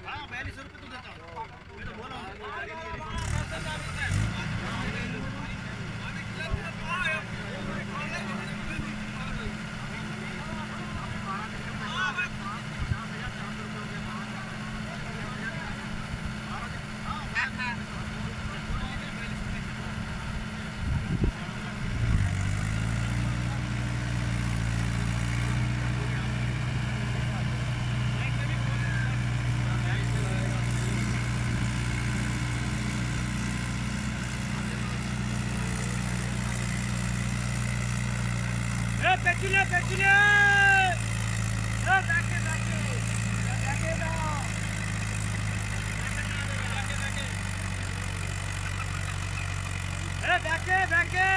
हाँ 42 रुपये तो देता हूँ, मैं तो बोला हूँ। Pekine, pekine! Beke, beke! Beke da! Beke, beke!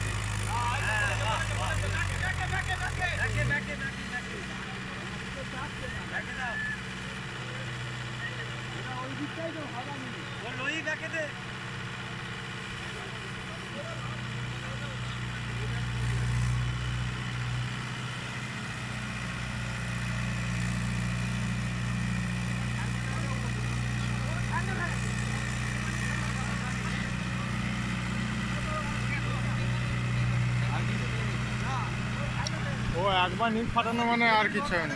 Lohi beke de. ও একবার নিট ফাটানো মানে আর কিছু হয় না।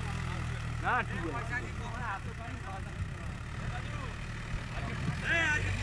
না ঠিক আছে।